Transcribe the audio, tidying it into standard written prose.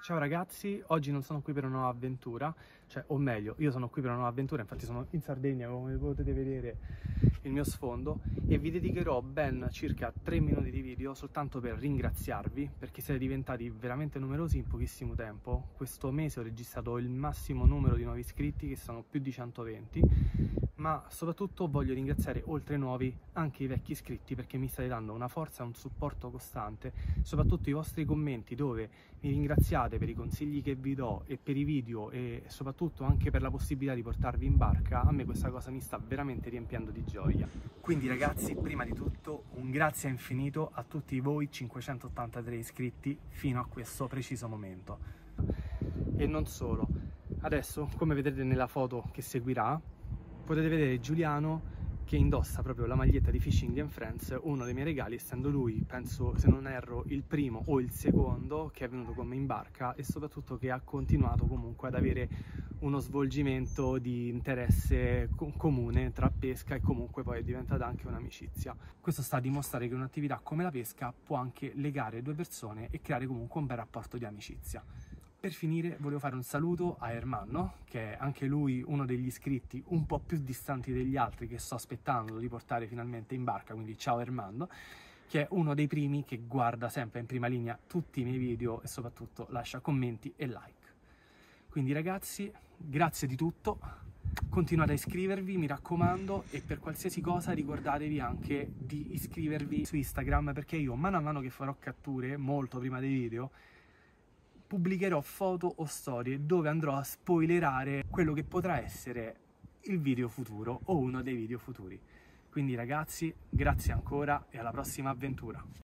Ciao ragazzi, oggi non sono qui per una nuova avventura, o meglio, io sono qui per una nuova avventura, infatti sono in Sardegna, come potete vedere il mio sfondo, e vi dedicherò ben circa 3 minuti di video soltanto per ringraziarvi, perché siete diventati veramente numerosi in pochissimo tempo. Questo mese ho registrato il massimo numero di nuovi iscritti, che sono più di 120, ma soprattutto voglio ringraziare oltre ai nuovi anche i vecchi iscritti, perché mi state dando una forza e un supporto costante, soprattutto i vostri commenti dove mi ringraziate per i consigli che vi do e per i video e soprattutto anche per la possibilità di portarvi in barca. A me questa cosa mi sta veramente riempiendo di gioia. Quindi ragazzi, prima di tutto un grazie infinito a tutti voi 583 iscritti fino a questo preciso momento. E non solo, adesso come vedrete nella foto che seguirà potete vedere Giuliano che indossa proprio la maglietta di Fishing and Friends, uno dei miei regali, essendo lui, penso, se non erro, il primo o il secondo che è venuto con me in barca, e soprattutto che ha continuato comunque ad avere uno svolgimento di interesse comune tra pesca, e comunque poi è diventata anche un'amicizia. Questo sta a dimostrare che un'attività come la pesca può anche legare due persone e creare comunque un bel rapporto di amicizia. Per finire volevo fare un saluto a Ermanno, che è anche lui uno degli iscritti un po' più distanti degli altri che sto aspettando di portare finalmente in barca, quindi ciao Ermanno, che è uno dei primi che guarda sempre in prima linea tutti i miei video e soprattutto lascia commenti e like. Quindi ragazzi, grazie di tutto, continuate a iscrivervi, mi raccomando, e per qualsiasi cosa ricordatevi anche di iscrivervi su Instagram, perché io mano a mano che farò catture, molto prima dei video, pubblicherò foto o storie dove andrò a spoilerare quello che potrà essere il video futuro o uno dei video futuri. Quindi ragazzi, grazie ancora e alla prossima avventura!